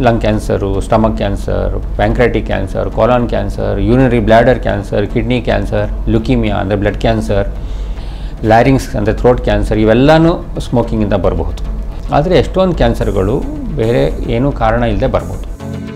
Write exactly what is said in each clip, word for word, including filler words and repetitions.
Lung cancer, stomach cancer, pancreatic cancer, colon cancer, urinary bladder cancer, kidney cancer, leukaemia ಅಂದರೆ blood cancer, larynx ಅಂದರೆ throat cancer, ಇವೆಲ್ಲನೂ ಸ್ಮೋಕಿಂಗಿಂದ ಬರಬಹುದು. ಆದರೆ ಎಷ್ಟೊಂದು ಕ್ಯಾನ್ಸರ್ಗಳು ಬೇರೆ ಏನೂ ಕಾರಣ ಇಲ್ಲದೆ ಬರ್ಬೋದು.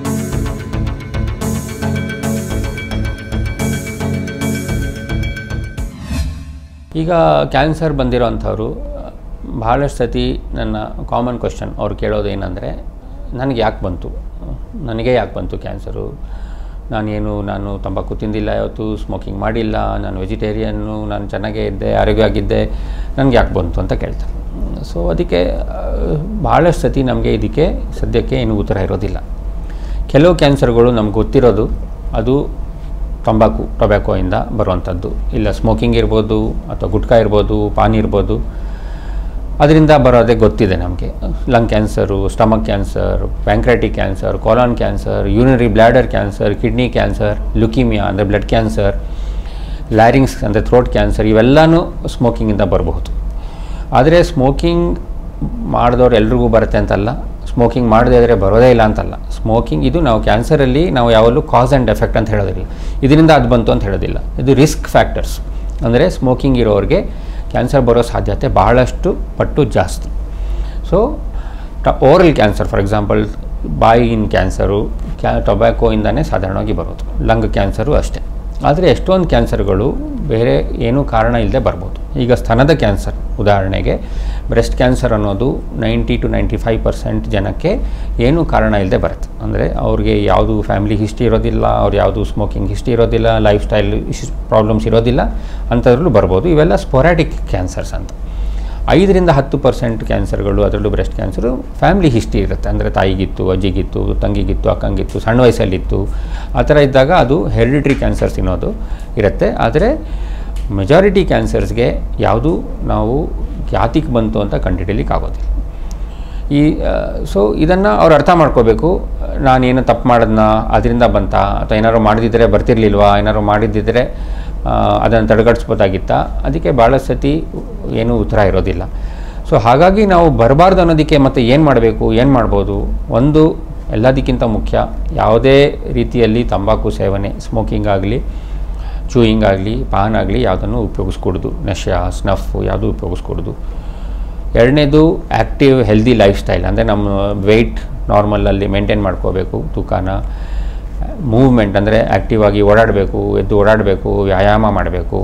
ಈಗ ಕ್ಯಾನ್ಸರ್ ಬಂದಿರೋ ಅಂಥವ್ರು ಭಾಳಷ್ಟು ಸತಿ ನನ್ನ ಕಾಮನ್ ಕ್ವೆಶ್ಚನ್ ಅವ್ರು ಕೇಳೋದು ಏನಂದರೆ, ನನಗೆ ಯಾಕೆ ಬಂತು, ನನಗೆ ಯಾಕೆ ಬಂತು ಕ್ಯಾನ್ಸರು, ನಾನೇನು ನಾನು ತಂಬಾಕು ತಿಂದಿಲ್ಲ, ಯಾವತ್ತು ಸ್ಮೋಕಿಂಗ್ ಮಾಡಿಲ್ಲ, ನಾನು ವೆಜಿಟೇರಿಯನ್ನು, ನಾನು ಚೆನ್ನಾಗೇ ಇದ್ದೆ, ಆರೋಗ್ಯವಾಗಿದ್ದೆ, ನನಗೆ ಯಾಕೆ ಬಂತು ಅಂತ ಕೇಳ್ತಾರೆ. ಸೊ ಅದಕ್ಕೆ ಭಾಳಷ್ಟು ಸತಿ ನಮಗೆ ಇದಕ್ಕೆ ಸದ್ಯಕ್ಕೆ ಏನು ಉತ್ತರ ಇರೋದಿಲ್ಲ. ಕೆಲವು ಕ್ಯಾನ್ಸರ್ಗಳು ನಮ್ಗೆ ಗೊತ್ತಿರೋದು ಅದು ತಂಬಾಕು ಟೊಬ್ಯಾಕೋಯಿಂದ ಬರುವಂಥದ್ದು, ಇಲ್ಲ ಸ್ಮೋಕಿಂಗ್ ಇರ್ಬೋದು ಅಥವಾ ಗುಟ್ಕಾ ಇರ್ಬೋದು, ಪಾನ್ ಇರ್ಬೋದು, ಅದರಿಂದ ಬರೋದೇ ಗೊತ್ತಿದೆ ನಮಗೆ. Lung cancer, stomach cancer, pancreatic cancer, colon cancer, urinary bladder cancer, kidney cancer, leukaemia ಅಂದರೆ ಬ್ಲಡ್ ಕ್ಯಾನ್ಸರ್, ಲ್ಯಾರಿಂಗ್ಸ್ ಅಂದರೆ ಥ್ರೋಟ್ ಕ್ಯಾನ್ಸರ್, ಇವೆಲ್ಲನೂ ಸ್ಮೋಕಿಂಗಿಂದ ಬರಬಹುದು. ಆದರೆ ಸ್ಮೋಕಿಂಗ್ ಮಾಡಿದವ್ರು ಎಲ್ರಿಗೂ ಬರುತ್ತೆ ಅಂತಲ್ಲ, ಸ್ಮೋಕಿಂಗ್ ಮಾಡದೇ ಇದ್ದರೆ ಬರೋದೇ ಇಲ್ಲ ಅಂತಲ್ಲ. ಸ್ಮೋಕಿಂಗ್ ಇದು ನಾವು ಕ್ಯಾನ್ಸರಲ್ಲಿ ನಾವು ಯಾವಾಗಲೂ ಕಾಸ್ ಆ್ಯಂಡ್ ಎಫೆಕ್ಟ್ ಅಂತ ಹೇಳೋದಿಲ್ಲ, ಇದರಿಂದ ಅದು ಬಂತು ಅಂತ ಹೇಳೋದಿಲ್ಲ. ಇದು ರಿಸ್ಕ್ ಫ್ಯಾಕ್ಟರ್ಸ್, ಅಂದರೆ ಸ್ಮೋಕಿಂಗ್ ಇರೋರಿಗೆ ಕ್ಯಾನ್ಸರ್ ಬರೋ ಸಾಧ್ಯತೆ ಬಹಳಷ್ಟು ಪಟ್ಟು ಜಾಸ್ತಿ. So the oral cancer for example ಬಾಯಿನ ಕ್ಯಾನ್ಸರು ಕ್ಯಾ ಟೊಬ್ಯಾಕೋಯಿಂದನೇ ಸಾಧಾರಣವಾಗಿ ಬರೋದು. ಲಂಗ್ ಕ್ಯಾನ್ಸರು ಅಷ್ಟೇ. ಆದರೆ ಎಷ್ಟೊಂದು ಕ್ಯಾನ್ಸರ್ಗಳು ಬೇರೆ ಏನೂ ಕಾರಣ ಇಲ್ಲದೆ ಬರ್ಬೋದು. ಈಗ ಸ್ತನದ ಕ್ಯಾನ್ಸರ್ ಉದಾಹರಣೆಗೆ, ಬ್ರೆಸ್ಟ್ ಕ್ಯಾನ್ಸರ್ ಅನ್ನೋದು ninety two ninety five percent ಜನಕ್ಕೆ ಏನೂ ಕಾರಣ ಇಲ್ಲದೆ ಬರುತ್ತೆ. ಅಂದರೆ ಅವ್ರಿಗೆ ಯಾವುದು ಫ್ಯಾಮಿಲಿ ಹಿಸ್ಟ್ರಿ ಇರೋದಿಲ್ಲ, ಅವ್ರು ಯಾವುದು ಸ್ಮೋಕಿಂಗ್ ಹಿಸ್ಟ್ರಿ ಇರೋದಿಲ್ಲ, ಲೈಫ್ ಸ್ಟೈಲ್ ಇಶ್ಯೂಸ್ ಪ್ರಾಬ್ಲಮ್ಸ್ ಇರೋದಿಲ್ಲ, ಅಂಥದ್ರಲ್ಲೂ ಬರ್ಬೋದು. ಇವೆಲ್ಲ ಸ್ಪೊರಾಟಿಕ್ ಕ್ಯಾನ್ಸರ್ಸ್ ಅಂತ. ಐದರಿಂದ ಹತ್ತು ಪರ್ಸೆಂಟ್ ಕ್ಯಾನ್ಸರ್ಗಳು, ಅದರಲ್ಲೂ ಬ್ರೆಸ್ಟ್ ಕ್ಯಾನ್ಸರು ಫ್ಯಾಮಿಲಿ ಹಿಸ್ಟ್ರಿ ಇರುತ್ತೆ. ಅಂದರೆ ತಾಯಿಗಿತ್ತು, ಅಜ್ಜಿಗಿತ್ತು, ತಂಗಿಗಿತ್ತು, ಅಕ್ಕಂಗಿತ್ತು, ಸಣ್ಣ ವಯಸ್ಸಲ್ಲಿತ್ತು, ಆ ಥರ ಇದ್ದಾಗ ಅದು ಹೆರಿಡಿಟ್ರಿ ಕ್ಯಾನ್ಸರ್ಸ್ ಅನ್ನೋದು ಇರುತ್ತೆ. ಆದರೆ ಮೆಜಾರಿಟಿ ಕ್ಯಾನ್ಸರ್ಸ್ಗೆ ಯಾವುದು ನಾವು ಯಾತಿಗೆ ಬಂತು ಅಂತ ಕಂಡುಹಿಡಿಯಲಿಕ್ಕೆ ಆಗೋದಿಲ್ಲ. ಈ ಸೊ ಇದನ್ನು ಅವ್ರು ಅರ್ಥ ಮಾಡ್ಕೋಬೇಕು. ನಾನೇನು ತಪ್ಪು ಮಾಡೋದನ್ನ ಅದರಿಂದ ಬಂತ, ಅಥವಾ ಏನಾದ್ರು ಮಾಡಿದ್ದಿದ್ರೆ ಬರ್ತಿರ್ಲಿಲ್ವಾ, ಏನಾದ್ರು ಮಾಡಿದ್ದಿದ್ರೆ ಅದನ್ನು ತಡೆಗಟ್ಟಿಸ್ಬೋದಾಗಿತ್ತ, ಅದಕ್ಕೆ ಭಾಳ ಸತಿ ಏನೂ ಉತ್ತರ ಇರೋದಿಲ್ಲ. ಸೊ ಹಾಗಾಗಿ ನಾವು ಬರಬಾರ್ದು ಅನ್ನೋದಕ್ಕೆ ಮತ್ತೆ ಏನು ಮಾಡಬೇಕು, ಏನು ಮಾಡ್ಬೋದು? ಒಂದು ಎಲ್ಲದಕ್ಕಿಂತ ಮುಖ್ಯ, ಯಾವುದೇ ರೀತಿಯಲ್ಲಿ ತಂಬಾಕು ಸೇವನೆ, ಸ್ಮೋಕಿಂಗ್ ಆಗಲಿ, ಚೂಯಿಂಗ್ ಆಗಲಿ, ಪಾನ್ ಆಗಲಿ ಯಾವುದನ್ನು ಉಪಯೋಗಿಸ್ಕೊಡೋದು, ನಶೆ, ಸ್ನಫ್ ಯಾವುದು ಉಪಯೋಗಿಸ್ಕೊಡೋದು. ಎರಡನೇದು ಆ್ಯಕ್ಟಿವ್ ಹೆಲ್ದಿ ಲೈಫ್ ಸ್ಟೈಲ್, ಅಂದರೆ ನಮ್ಮ ವೆಯ್ಟ್ ನಾರ್ಮಲಲ್ಲಿ ಮೇಂಟೈನ್ ಮಾಡ್ಕೋಬೇಕು, ತೂಕನ. ಮೂವ್ಮೆಂಟ್ ಅಂದರೆ ಆ್ಯಕ್ಟಿವ್ ಆಗಿ ಓಡಾಡಬೇಕು, ಎದ್ದು ಓಡಾಡಬೇಕು, ವ್ಯಾಯಾಮ ಮಾಡಬೇಕು,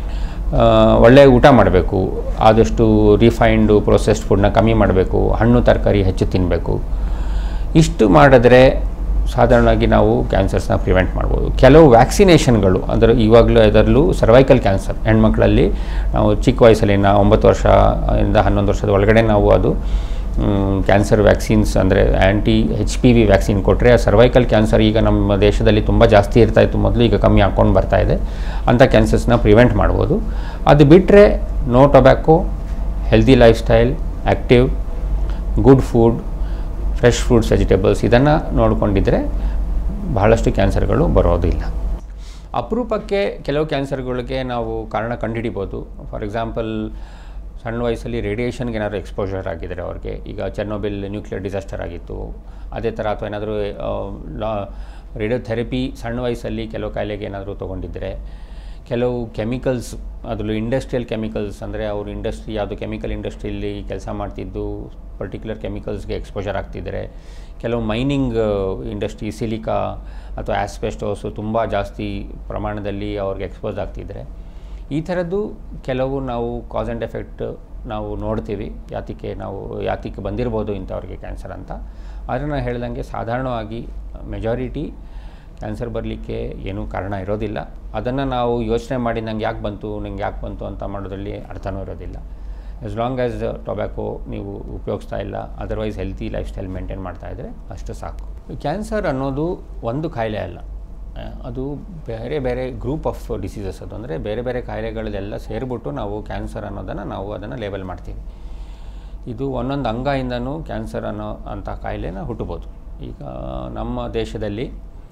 ಒಳ್ಳೆಯ ಊಟ ಮಾಡಬೇಕು, ಆದಷ್ಟು ರಿಫೈನ್ಡು ಪ್ರೊಸೆಸ್ಡ್ ಫುಡ್ನ ಕಮ್ಮಿ ಮಾಡಬೇಕು, ಹಣ್ಣು ತರಕಾರಿ ಹೆಚ್ಚು ತಿನ್ನಬೇಕು. ಇಷ್ಟು ಮಾಡಿದ್ರೆ ಸಾಧಾರಣವಾಗಿ ನಾವು ಕ್ಯಾನ್ಸರ್ಸ್ನ ಪ್ರಿವೆಂಟ್ ಮಾಡ್ಬೋದು. ಕೆಲವು ವ್ಯಾಕ್ಸಿನೇಷನ್ಗಳು, ಅಂದರೆ ಇವಾಗಲೂ ಅದರಲ್ಲೂ ಸರ್ವೈಕಲ್ ಕ್ಯಾನ್ಸರ್ ಹೆಣ್ಮಕ್ಳಲ್ಲಿ ನಾವು ಚಿಕ್ಕ ವಯಸ್ಸಲ್ಲಿ ನಾವು ಒಂಬತ್ತು ವರ್ಷ ಇಂದ ಹನ್ನೊಂದು ವರ್ಷದ ಒಳಗಡೆ ನಾವು ಅದು ಕ್ಯಾನ್ಸರ್ ವ್ಯಾಕ್ಸಿನ್ಸ್ ಅಂದರೆ anti H P V vaccine ಕೊಟ್ಟರೆ ಆ ಸರ್ವೈಕಲ್ ಕ್ಯಾನ್ಸರ್ ಈಗ ನಮ್ಮ ದೇಶದಲ್ಲಿ ತುಂಬ ಜಾಸ್ತಿ ಇರ್ತಾಯಿತ್ತು ಮೊದಲು, ಈಗ ಕಮ್ಮಿ ಹಾಕ್ಕೊಂಡು ಬರ್ತಾ ಇದೆ. ಅಂಥ ಕ್ಯಾನ್ಸರ್ಸ್ನ ಪ್ರಿವೆಂಟ್ ಮಾಡ್ಬೋದು. ಅದು ಬಿಟ್ಟರೆ no tobacco, healthy lifestyle, active, good food, fresh fruits, vegetables, ಇದನ್ನು ನೋಡಿಕೊಂಡಿದ್ದರೆ ಬಹಳಷ್ಟು ಕ್ಯಾನ್ಸರ್ಗಳು ಬರೋದಿಲ್ಲ. ಅಪರೂಪಕ್ಕೆ ಕೆಲವು ಕ್ಯಾನ್ಸರ್ಗಳಿಗೆ ನಾವು ಕಾರಣ ಕಂಡುಹಿಡಿಬೋದು. ಫಾರ್ ಎಕ್ಸಾಂಪಲ್ ಸಣ್ಣ ವಯಸ್ಸಲ್ಲಿ ರೇಡಿಯೇಷನ್ಗೆ ಏನಾದರೂ ಎಕ್ಸ್ಪೋಜರ್ ಆಗಿದ್ದರೆ ಅವ್ರಿಗೆ, ಈಗ ಚೆರ್ನೋಬಿಲ್ ನ್ಯೂಕ್ಲಿಯರ್ ಡಿಸಾಸ್ಟರ್ ಆಗಿತ್ತು ಅದೇ ಥರ, ಅಥವಾ ಏನಾದರೂ ಲಾ ರೇಡಿಯೋಥೆರಪಿ ಸಣ್ಣ ವಯಸ್ಸಲ್ಲಿ ಕೆಲವು ಕಾಯಿಲೆಗೆ ಏನಾದರೂ ತೊಗೊಂಡಿದ್ದರೆ, ಕೆಲವು ಕೆಮಿಕಲ್ಸ್, ಅದರಲ್ಲೂ ಇಂಡಸ್ಟ್ರಿಯಲ್ ಕೆಮಿಕಲ್ಸ್, ಅಂದರೆ ಅವರು ಇಂಡಸ್ಟ್ರಿ ಯಾವುದು ಕೆಮಿಕಲ್ ಇಂಡಸ್ಟ್ರಿಯಲ್ಲಿ ಕೆಲಸ ಮಾಡ್ತಿದ್ದು ಪರ್ಟಿಕ್ಯುಲರ್ ಕೆಮಿಕಲ್ಸ್ಗೆ ಎಕ್ಸ್ಪೋಜರ್ ಆಗ್ತಿದ್ದಾರೆ, ಕೆಲವು ಮೈನಿಂಗ್ ಇಂಡಸ್ಟ್ರಿ ಸಿಲಿಕಾ ಅಥವಾ ಆಸ್ಬೆಸ್ಟೋಸು ತುಂಬ ಜಾಸ್ತಿ ಪ್ರಮಾಣದಲ್ಲಿ ಅವ್ರಿಗೆ ಎಕ್ಸ್ಪೋಸ್ ಆಗ್ತಿದ್ದಾರೆ. ಈ ಥರದ್ದು ಕೆಲವು ನಾವು ಕಾಸ್ ಆ್ಯಂಡ್ ಎಫೆಕ್ಟ್ ನಾವು ನೋಡ್ತೀವಿ, ಯಾತಿಗೆ ನಾವು ಯಾತಿಗೆ ಬಂದಿರ್ಬೋದು ಇಂಥವ್ರಿಗೆ ಕ್ಯಾನ್ಸರ್ ಅಂತ. ಆದರೆ ನಾನು ಹೇಳ್ದಂಗೆ ಸಾಧಾರಣವಾಗಿ ಮೆಜಾರಿಟಿ ಕ್ಯಾನ್ಸರ್ ಬರಲಿಕ್ಕೆ ಏನೂ ಕಾರಣ ಇರೋದಿಲ್ಲ. ಅದನ್ನು ನಾವು ಯೋಚನೆ ಮಾಡಿ ನಂಗೆ ಯಾಕೆ ಬಂತು ನಂಗೆ ಯಾಕೆ ಬಂತು ಅಂತ ಮಾಡೋದ್ರಲ್ಲಿ ಅರ್ಥನೂ ಇರೋದಿಲ್ಲ. ಆ್ಯಸ್ ಲಾಂಗ್ ಆ್ಯಸ್ ಟೊಬ್ಯಾಕೋ ನೀವು ಉಪಯೋಗಿಸ್ತಾ ಇಲ್ಲ, otherwise healthy lifestyle maintain ಮಾಡ್ತಾಯಿದ್ರೆ ಅಷ್ಟು ಸಾಕು. ಕ್ಯಾನ್ಸರ್ ಅನ್ನೋದು ಒಂದು ಕಾಯಿಲೆ ಅಲ್ಲ, ಅದು ಬೇರೆ ಬೇರೆ ಗ್ರೂಪ್ ಆಫ್ ಡಿಸೀಸಸ್. ಅದು ಅಂದರೆ ಬೇರೆ ಬೇರೆ ಕಾಯಿಲೆಗಳದೆಲ್ಲ ಸೇರಿಬಿಟ್ಟು ನಾವು ಕ್ಯಾನ್ಸರ್ ಅನ್ನೋದನ್ನು ನಾವು ಅದನ್ನು ಲೇಬಲ್ ಮಾಡ್ತೀವಿ. ಇದು ಒಂದೊಂದು ಅಂಗದಿಂದನೂ ಕ್ಯಾನ್ಸರ್ ಅನ್ನೋ ಅಂಥ ಕಾಯಿಲೆನ ಹುಟ್ಟಬೋದು. ಈಗ ನಮ್ಮ ದೇಶದಲ್ಲಿ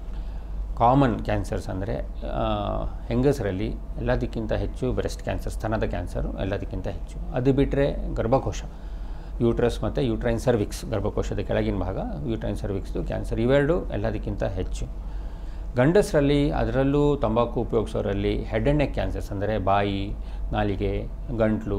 ಕಾಮನ್ ಕ್ಯಾನ್ಸರ್ಸ್ ಅಂದರೆ ಹೆಂಗಸರಲ್ಲಿ ಎಲ್ಲದಕ್ಕಿಂತ ಹೆಚ್ಚು ಬ್ರೆಸ್ಟ್ ಕ್ಯಾನ್ಸರ್, ಸ್ತನದ ಕ್ಯಾನ್ಸರು ಎಲ್ಲದಕ್ಕಿಂತ ಹೆಚ್ಚು. ಅದು ಬಿಟ್ಟರೆ ಗರ್ಭಕೋಶ, ಯೂಟ್ರಸ್ ಮತ್ತು ಯೂಟ್ರೈನ್ ಸರ್ವಿಕ್ಸ್, ಗರ್ಭಕೋಶದ ಕೆಳಗಿನ ಭಾಗ ಯೂಟ್ರೈನ್ ಸರ್ವಿಕ್ಸ್ದು ಕ್ಯಾನ್ಸರ್, ಇವೆರಡು ಎಲ್ಲದಕ್ಕಿಂತ ಹೆಚ್ಚು. ಗಂಡಸರಲ್ಲಿ ಅದರಲ್ಲೂ ತಂಬಾಕು ಉಪಯೋಗಿಸೋರಲ್ಲಿ ಹೆಡ್ ಆ್ಯಂಡ್ ನೆಕ್ ಕ್ಯಾನ್ಸರ್ಸ್ ಅಂದರೆ ಬಾಯಿ, ನಾಲಿಗೆ, ಗಂಟಲು,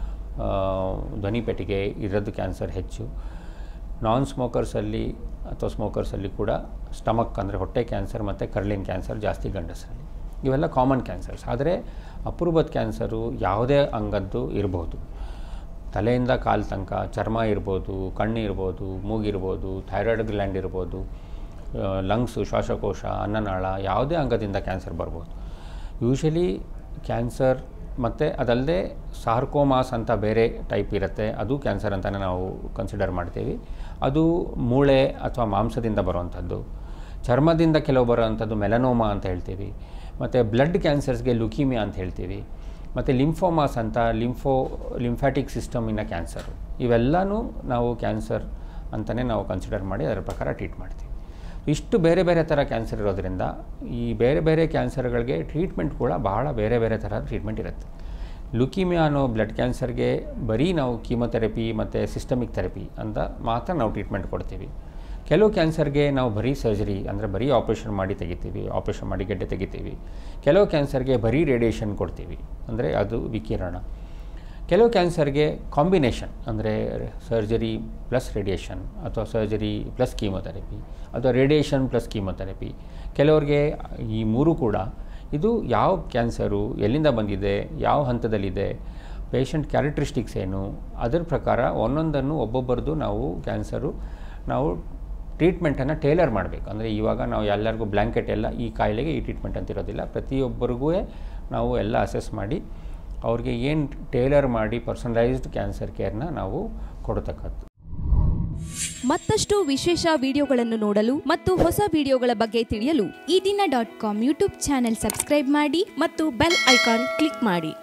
ಧ್ವನಿಪೆಟ್ಟಿಗೆ ಇರೋದು ಕ್ಯಾನ್ಸರ್ ಹೆಚ್ಚು. ನಾನ್ ಸ್ಮೋಕರ್ಸಲ್ಲಿ ಅಥವಾ ಸ್ಮೋಕರ್ಸಲ್ಲಿ ಕೂಡ ಸ್ಟಮಕ್ ಅಂದರೆ ಹೊಟ್ಟೆ ಕ್ಯಾನ್ಸರ್ ಮತ್ತು ಕರ್ಲಿನ್ ಕ್ಯಾನ್ಸರ್ ಜಾಸ್ತಿ ಗಂಡಸರಲ್ಲಿ. ಇವೆಲ್ಲ ಕಾಮನ್ ಕ್ಯಾನ್ಸರ್ಸ್. ಆದರೆ ಅಪರೂಪದ ಕ್ಯಾನ್ಸರು ಯಾವುದೇ ಅಂಗದ್ದು ಇರ್ಬೋದು, ತಲೆಯಿಂದ ಕಾಲು ತನಕ, ಚರ್ಮ ಇರ್ಬೋದು, ಕಣ್ಣು ಇರ್ಬೋದು, ಮೂಗಿರ್ಬೋದು, ಥೈರಾಯ್ಡ್ ಗ್ಲ್ಯಾಂಡ್ ಇರ್ಬೋದು, ಲಂಗ್ಸು, ಶ್ವಾಸಕೋಶ, ಅನ್ನನಾಳ, ಯಾವುದೇ ಅಂಗದಿಂದ ಕ್ಯಾನ್ಸರ್ ಬರ್ಬೋದು. ಯೂಶಲಿ ಕ್ಯಾನ್ಸರ್ ಮತ್ತು ಅದಲ್ಲದೆ ಸಾರ್ಕೋಮಾಸ್ ಅಂತ ಬೇರೆ ಟೈಪ್ ಇರುತ್ತೆ, ಅದು ಕ್ಯಾನ್ಸರ್ ಅಂತಲೇ ನಾವು ಕನ್ಸಿಡರ್ ಮಾಡ್ತೀವಿ. ಅದು ಮೂಳೆ ಅಥವಾ ಮಾಂಸದಿಂದ ಬರುವಂಥದ್ದು. ಚರ್ಮದಿಂದ ಕೆಲವು ಬರೋವಂಥದ್ದು ಮೆಲನೋಮಾ ಅಂತ ಹೇಳ್ತೀವಿ. ಮತ್ತು ಬ್ಲಡ್ ಕ್ಯಾನ್ಸರ್ಸ್ಗೆ ಲುಕೀಮಿಯಾ ಅಂತ ಹೇಳ್ತೀವಿ. ಮತ್ತು ಲಿಂಫೋಮಾಸ್ ಅಂತ ಲಿಂಫೋ ಲಿಂಫ್ಯಾಟಿಕ್ ಸಿಸ್ಟಮಿನ ಕ್ಯಾನ್ಸರು. ಇವೆಲ್ಲನೂ ನಾವು ಕ್ಯಾನ್ಸರ್ ಅಂತಲೇ ನಾವು ಕನ್ಸಿಡರ್ ಮಾಡಿ ಅದರ ಪ್ರಕಾರ ಟ್ರೀಟ್ ಮಾಡ್ತೀವಿ. ಇಷ್ಟು ಬೇರೆ ಬೇರೆ ಥರ ಕ್ಯಾನ್ಸರ್ ಇರೋದರಿಂದ ಈ ಬೇರೆ ಬೇರೆ ಕ್ಯಾನ್ಸರ್ಗಳಿಗೆ ಟ್ರೀಟ್ಮೆಂಟ್ ಕೂಡ ಬಹಳ ಬೇರೆ ಬೇರೆ ಥರದ ಟ್ರೀಟ್ಮೆಂಟ್ ಇರುತ್ತೆ. ಲುಕೀಮಿಯಾ ಅನ್ನೋ ಬ್ಲಡ್ ಕ್ಯಾನ್ಸರ್ಗೆ ಬರೀ ನಾವು ಕೀಮೊಥೆರಪಿ ಮತ್ತು ಸಿಸ್ಟಮಿಕ್ ಥೆರಪಿ ಅಂತ ಮಾತ್ರ ನಾವು ಟ್ರೀಟ್ಮೆಂಟ್ ಕೊಡ್ತೀವಿ. ಕೆಲವು ಕ್ಯಾನ್ಸರ್ಗೆ ನಾವು ಬರೀ ಸರ್ಜರಿ ಅಂದರೆ ಬರೀ ಆಪ್ರೇಷನ್ ಮಾಡಿ ತೆಗಿತೀವಿ, ಆಪ್ರೇಷನ್ ಮಾಡಿ ಗೆಡ್ಡೆ ತೆಗಿತೀವಿ. ಕೆಲವು ಕ್ಯಾನ್ಸರ್ಗೆ ಬರೀ ರೇಡಿಯೇಷನ್ ಕೊಡ್ತೀವಿ, ಅಂದರೆ ಅದು ವಿಕಿರಣ. ಕೆಲವು ಕ್ಯಾನ್ಸರ್ಗೆ ಕಾಂಬಿನೇಷನ್ ಅಂದರೆ ಸರ್ಜರಿ ಪ್ಲಸ್ ರೇಡಿಯೇಷನ್ ಅಥವಾ ಸರ್ಜರಿ ಪ್ಲಸ್ ಕೀಮೊಥೆರಪಿ ಅಥವಾ ರೇಡಿಯೇಷನ್ ಪ್ಲಸ್ ಕೀಮೊಥೆರಪಿ. ಕೆಲವ್ರಿಗೆ ಈ ಮೂರು ಕೂಡ. ಇದು ಯಾವ ಕ್ಯಾನ್ಸರು, ಎಲ್ಲಿಂದ ಬಂದಿದೆ, ಯಾವ ಹಂತದಲ್ಲಿದೆ, ಪೇಷಂಟ್ ಕ್ಯಾರೆಕ್ಟರಿಸ್ಟಿಕ್ಸ್ ಏನು, ಅದರ ಪ್ರಕಾರ ಒಂದೊಂದನ್ನು ಒಬ್ಬೊಬ್ಬರದು ನಾವು ಕ್ಯಾನ್ಸರು ನಾವು ಟ್ರೀಟ್ಮೆಂಟನ್ನು ಟೇಲರ್ ಮಾಡಬೇಕು. ಅಂದರೆ ಇವಾಗ ನಾವು ಎಲ್ಲರಿಗೂ ಬ್ಲ್ಯಾಂಕೆಟ್ ಎಲ್ಲ ಈ ಕಾಯಿಲೆಗೆ ಈ ಟ್ರೀಟ್ಮೆಂಟ್ ಅಂತ ಇರೋದಿಲ್ಲ. ಪ್ರತಿಯೊಬ್ಬರಿಗೂ ನಾವು ಎಲ್ಲ ಅಸೆಸ್ ಮಾಡಿ ಅವ್ರಿಗೆ ಏನು ಟೇಲರ್ ಮಾಡಿ ಪರ್ಸನಲೈಸ್ಡ್ ಕ್ಯಾನ್ಸರ್ ಕೇರ್ನ ನಾವು ಕೊಡತಕ್ಕದ್ದು. ಮತ್ತಷ್ಟು ವಿಶೇಷ ವಿಡಿಯೋಗಳನ್ನು ನೋಡಲು ಮತ್ತು ಹೊಸ ವಿಡಿಯೋಗಳ ಬಗ್ಗೆ ತಿಳಿಯಲು Eedina dot com YouTube channel subscribe ಮಾಡಿ ಮತ್ತು ಬೆಲ್ ಐಕಾನ್ ಕ್ಲಿಕ್ ಮಾಡಿ.